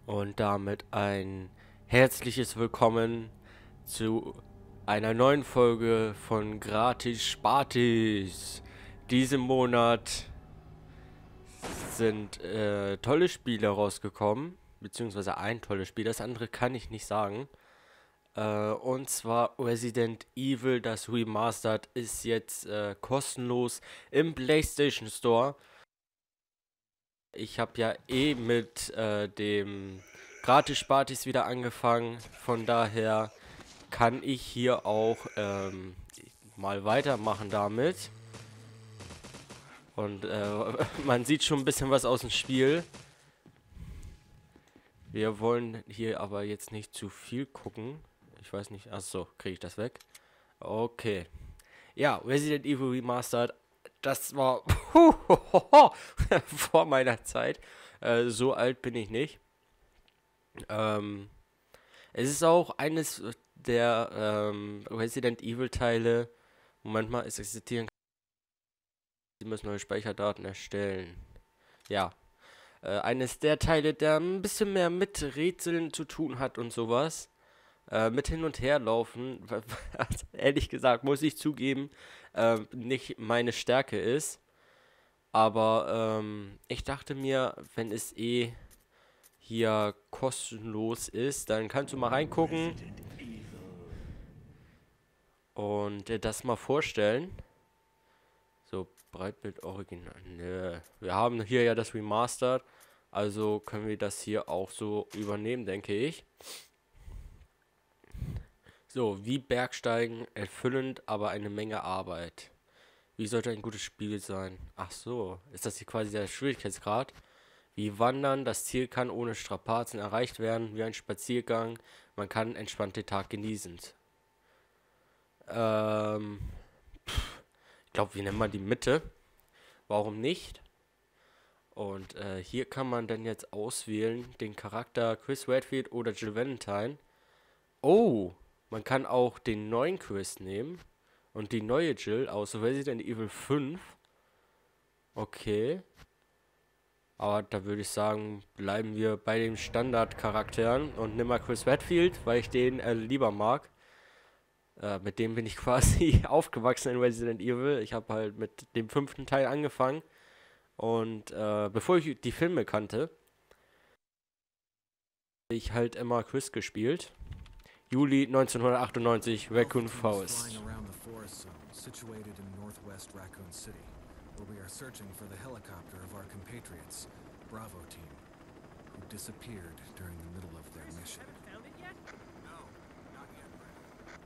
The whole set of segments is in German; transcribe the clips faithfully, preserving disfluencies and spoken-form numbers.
Und damit ein herzliches Willkommen zu einer neuen Folge von Gratis Spartis. Diesen Monat sind äh, tolle Spiele rausgekommen, beziehungsweise ein tolles Spiel, das andere kann ich nicht sagen. Äh, und zwar Resident Evil, das Remastered, ist jetzt äh, kostenlos im PlayStation Store. Ich habe ja eh mit äh, dem Gratis-Spartis wieder angefangen. Von daher kann ich hier auch ähm, mal weitermachen damit. Und äh, man sieht schon ein bisschen was aus dem Spiel. Wir wollen hier aber jetzt nicht zu viel gucken. Ich weiß nicht. Achso, kriege ich das weg? Okay. Ja, Resident Evil Remastered. Das war vor meiner Zeit. Äh, so alt bin ich nicht. Ähm, es ist auch eines der ähm, Resident Evil Teile, Moment mal, es existieren, Sie müssen neue Speicherdaten erstellen. Ja, äh, eines der Teile, der ein bisschen mehr mit Rätseln zu tun hat und sowas. Äh, mit hin und her laufen, was, ehrlich gesagt, muss ich zugeben, äh, nicht meine Stärke ist. Aber ähm, ich dachte mir, wenn es eh hier kostenlos ist, dann kannst du mal reingucken und dir das mal vorstellen. So, Breitbild Original. Nö. Wir haben hier ja das Remastered, also können wir das hier auch so übernehmen, denke ich. So, wie Bergsteigen, erfüllend, aber eine Menge Arbeit. Wie sollte ein gutes Spiel sein? Ach so, ist das hier quasi der Schwierigkeitsgrad? Wie Wandern, das Ziel kann ohne Strapazen erreicht werden, wie ein Spaziergang, man kann entspannt den Tag genießen. Ähm, ich glaube, wir nennen mal die Mitte. Warum nicht? Und äh, hier kann man dann jetzt auswählen, den Charakter Chris Redfield oder Jill Valentine. Oh, man kann auch den neuen Chris nehmen und die neue Jill aus Resident Evil fünf. Okay. Aber da würde ich sagen, bleiben wir bei den Standardcharakteren und nimm mal Chris Redfield, weil ich den äh, lieber mag. Äh, mit dem bin ich quasi aufgewachsen in Resident Evil. Ich habe halt mit dem fünften Teil angefangen. Und äh, bevor ich die Filme kannte, habe ich halt immer Chris gespielt. Juli neunzehnhundertachtundneunzig, Raccoon Forest. Situated in northwest Raccoon City, where we are searching for the helicopter of our compatriots, Bravo Team, who disappeared during the middle of their mission. No, not yet, Brad.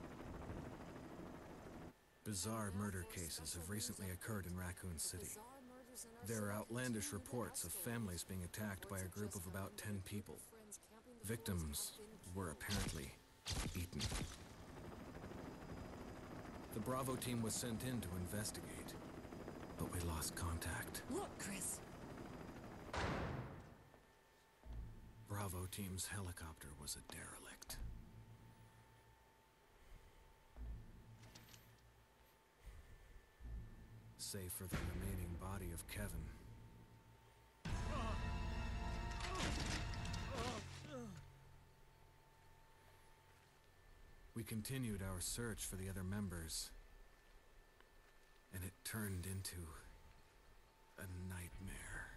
Bizarre murder cases have recently occurred in Raccoon City. There are outlandish reports of families being attacked by a group of about ten people. Victims were apparently eaten. The Bravo team was sent in to investigate, but we lost contact. Look, Chris. Bravo team's helicopter was a derelict. Save for the remaining body of Kevin. We continued our search for the other members, and it turned into a nightmare.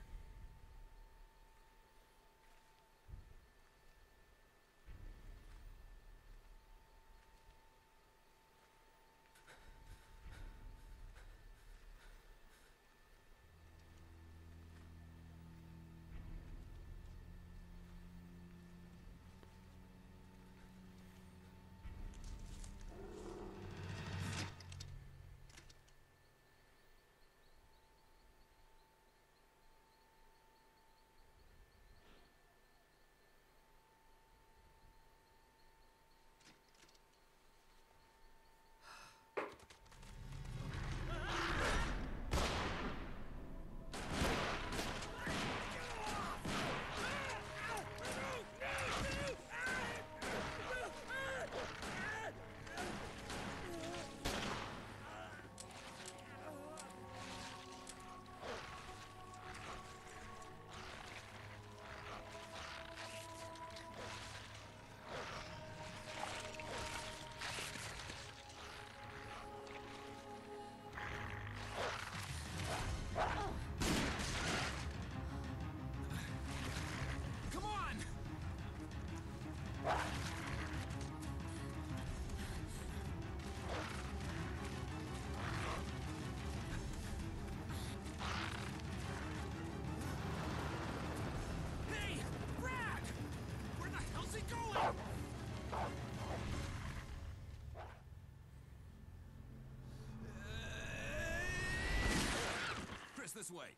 this way.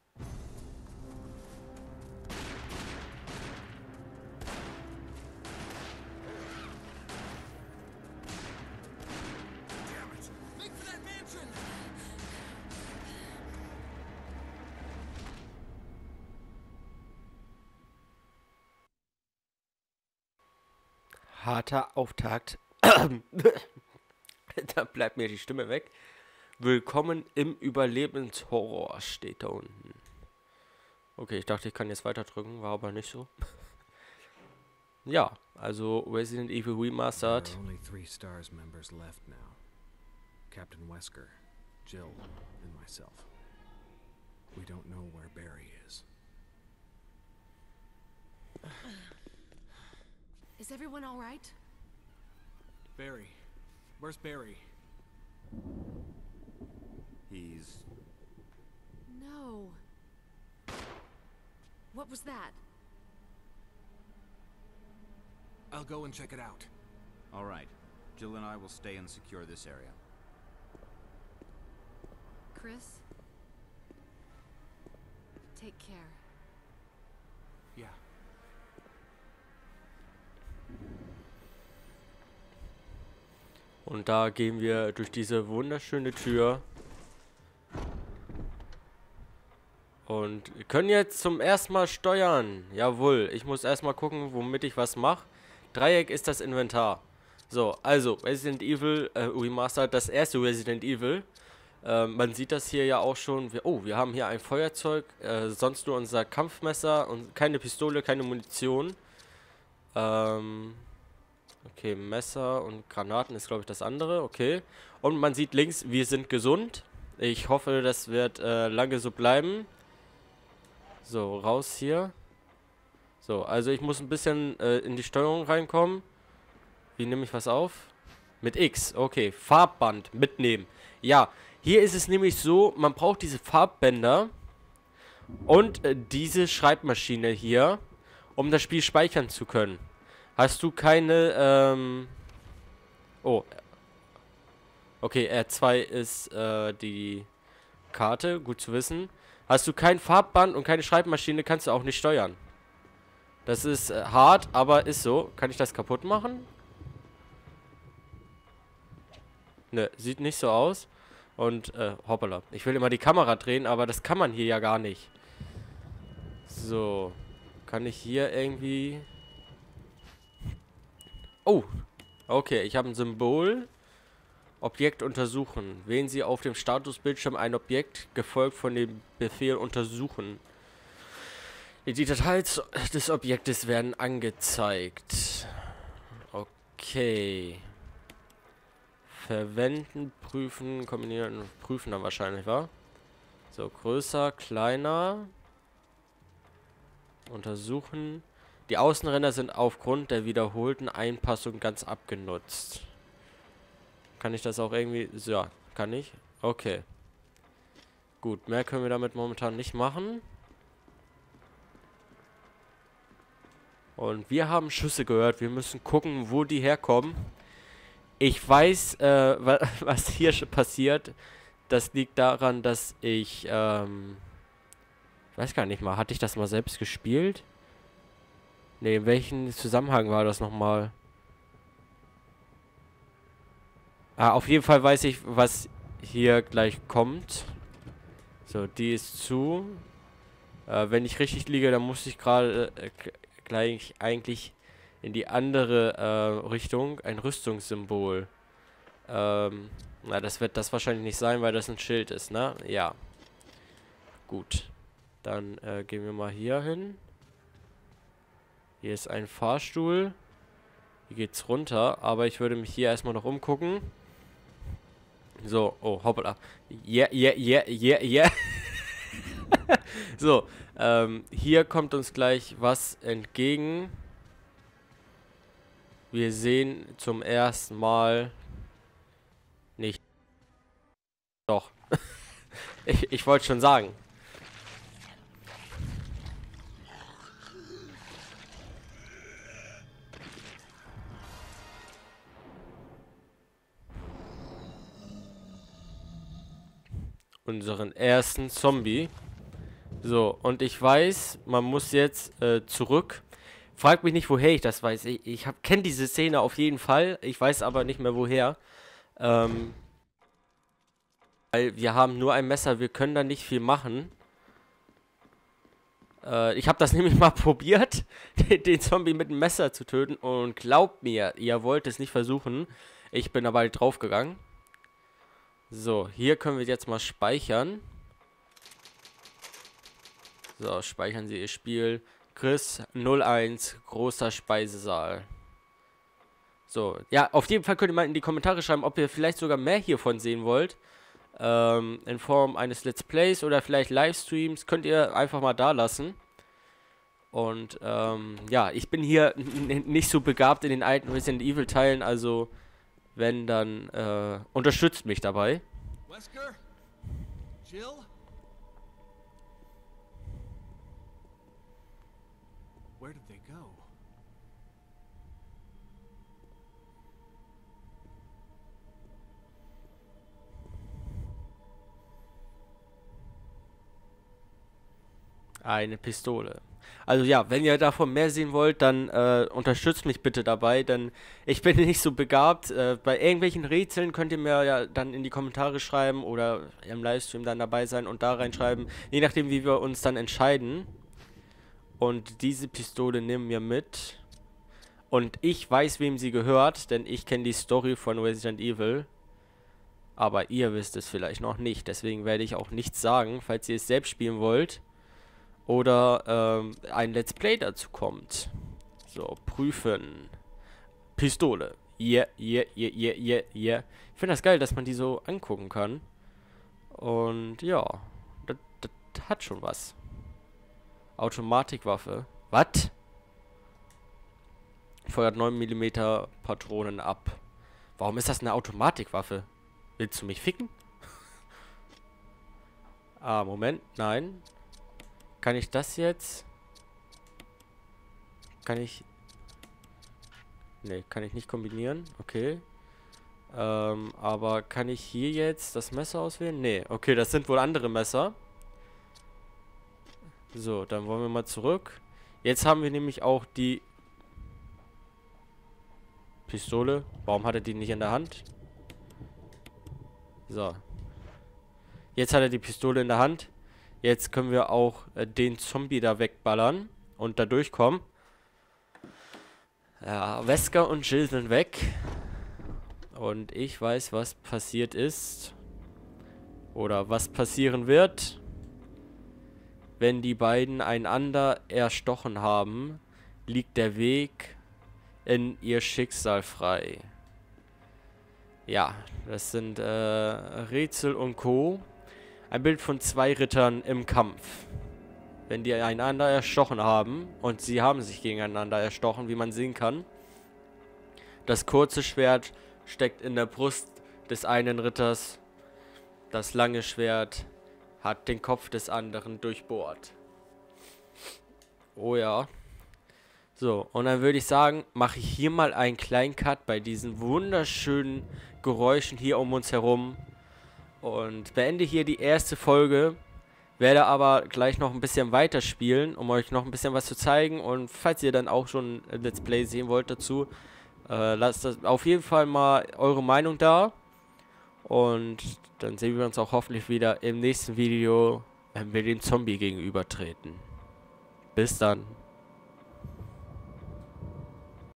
Damn it! Make for that mansion! Harter Auftakt. Da bleibt mir die Stimme weg. Willkommen im Überlebenshorror steht da unten. Okay, ich dachte, ich kann jetzt weiter drücken, war aber nicht so. Ja, also Resident Evil Remastered. There are only three STARS members left now. Captain Wesker, Jill, and myself. We don't know where Barry is. Is everyone all right? Barry. Where's Barry? He's... No. What was that? I'll go and check it out. all right. Jill and I will stay and secure this area. Chris? Take care. Yeah. Und da gehen wir durch diese wunderschöne Tür. Und wir können jetzt zum ersten Mal steuern. Jawohl, ich muss erstmal gucken, womit ich was mache. Dreieck ist das Inventar. So, also Resident Evil äh, Remastered, das erste Resident Evil. Äh, man sieht das hier ja auch schon. Wir, oh, wir haben hier ein Feuerzeug, äh, sonst nur unser Kampfmesser und keine Pistole, keine Munition. Ähm... Okay, Messer und Granaten ist, glaube ich, das andere. Okay. Und man sieht links, wir sind gesund. Ich hoffe, das wird äh, lange so bleiben. So, raus hier. So, also ich muss ein bisschen äh, in die Steuerung reinkommen. Wie nehme ich was auf? Mit X. Okay, Farbband mitnehmen. Ja, hier ist es nämlich so, man braucht diese Farbbänder und äh, diese Schreibmaschine hier, um das Spiel speichern zu können. Hast du keine, ähm... Oh. Okay, R zwei ist, äh, die Karte. Gut zu wissen. Hast du kein Farbband und keine Schreibmaschine, kannst du auch nicht steuern. Das ist äh, hart, aber ist so. Kann ich das kaputt machen? Ne, sieht nicht so aus. Und, äh, hoppala. Ich will immer die Kamera drehen, aber das kann man hier ja gar nicht. So. Kann ich hier irgendwie... Oh, okay, ich habe ein Symbol. Objekt untersuchen. Wählen Sie auf dem Statusbildschirm ein Objekt, gefolgt von dem Befehl untersuchen. Die Details des Objektes werden angezeigt. Okay. Verwenden, prüfen, kombinieren, prüfen dann wahrscheinlich, wa? So, größer, kleiner. Untersuchen. Die Außenränder sind aufgrund der wiederholten Einpassung ganz abgenutzt. Kann ich das auch irgendwie... So, ja, kann ich. Okay. Gut, mehr können wir damit momentan nicht machen. Und wir haben Schüsse gehört. Wir müssen gucken, wo die herkommen. Ich weiß, äh, wa was hier passiert. Das liegt daran, dass ich... Ähm, ich weiß gar nicht mal. Hatte ich das mal selbst gespielt? Ne, in welchem Zusammenhang war das nochmal? Ah, auf jeden Fall weiß ich, was hier gleich kommt. So, die ist zu. Äh, wenn ich richtig liege, dann muss ich gerade äh, gleich eigentlich in die andere äh, Richtung. Ein Rüstungssymbol. Ähm, na, das wird das wahrscheinlich nicht sein, weil das ein Schild ist, ne? Ja. Gut. Dann äh, gehen wir mal hier hin. Hier ist ein Fahrstuhl. Hier geht's runter. Aber ich würde mich hier erstmal noch umgucken. So, oh, hoppala. Yeah, yeah, yeah, yeah, yeah. So, ähm, hier kommt uns gleich was entgegen. Wir sehen zum ersten Mal nicht. Doch. ich ich wollte schon sagen. Unseren ersten Zombie. So, und ich weiß, man muss jetzt äh, zurück. Frag mich nicht, woher ich das weiß. Ich, ich kenne diese Szene auf jeden Fall. Ich weiß aber nicht mehr, woher. Ähm, weil wir haben nur ein Messer. Wir können da nicht viel machen. Äh, ich habe das nämlich mal probiert, den, den Zombie mit dem Messer zu töten. Und glaubt mir, ihr wollt es nicht versuchen. Ich bin aber halt draufgegangen. So, hier können wir jetzt mal speichern. So, speichern Sie Ihr Spiel. Chris null eins, großer Speisesaal. So, ja, auf jeden Fall könnt ihr mal in die Kommentare schreiben, ob ihr vielleicht sogar mehr hiervon sehen wollt. Ähm, in Form eines Let's Plays oder vielleicht Livestreams. Könnt ihr einfach mal da lassen. Und, ähm, ja, ich bin hier nicht so begabt in den alten Resident Evil Teilen, also, wenn, dann, äh, unterstützt mich dabei. Wesker? Jill? Where did they go? Eine Pistole. Also ja, wenn ihr davon mehr sehen wollt, dann äh, unterstützt mich bitte dabei, denn ich bin nicht so begabt. Äh, bei irgendwelchen Rätseln könnt ihr mir ja dann in die Kommentare schreiben oder im Livestream dann dabei sein und da reinschreiben, je nachdem wie wir uns dann entscheiden. Und diese Pistole nehmen wir mit. Und ich weiß, wem sie gehört, denn ich kenne die Story von Resident Evil. Aber ihr wisst es vielleicht noch nicht, deswegen werde ich auch nichts sagen, falls ihr es selbst spielen wollt. Oder ähm, ein Let's Play dazu kommt. So, prüfen. Pistole. Yeah, yeah, yeah, yeah, yeah, yeah. Ich finde das geil, dass man die so angucken kann. Und ja, das, das hat schon was. Automatikwaffe. Was? Feuert neun Millimeter Patronen ab. Warum ist das eine Automatikwaffe? Willst du mich ficken? Ah, Moment. Nein. Kann ich das jetzt? Kann ich... Ne, kann ich nicht kombinieren. Okay. Ähm, aber kann ich hier jetzt das Messer auswählen? Ne, okay, das sind wohl andere Messer. So, dann wollen wir mal zurück. Jetzt haben wir nämlich auch die Pistole. Warum hat er die nicht in der Hand? So. Jetzt hat er die Pistole in der Hand. Jetzt können wir auch äh, den Zombie da wegballern und da durchkommen. Ja, Wesker und Jill sind weg. Und ich weiß, was passiert ist. Oder was passieren wird. Wenn die beiden einander erstochen haben, liegt der Weg in ihr Schicksal frei. Ja, das sind äh, Rätsel und Co. Ein Bild von zwei Rittern im Kampf. Wenn die einander erstochen haben, und sie haben sich gegeneinander erstochen, wie man sehen kann. Das kurze Schwert steckt in der Brust des einen Ritters. Das lange Schwert hat den Kopf des anderen durchbohrt. Oh ja. So, und dann würde ich sagen, mache ich hier mal einen kleinen Cut bei diesen wunderschönen Geräuschen hier um uns herum. Und beende hier die erste Folge. Werde aber gleich noch ein bisschen weiterspielen, um euch noch ein bisschen was zu zeigen. Und falls ihr dann auch schon ein Let's Play sehen wollt dazu, äh, lasst das auf jeden Fall mal eure Meinung da. Und dann sehen wir uns auch hoffentlich wieder im nächsten Video, wenn wir dem Zombie gegenübertreten. Bis dann.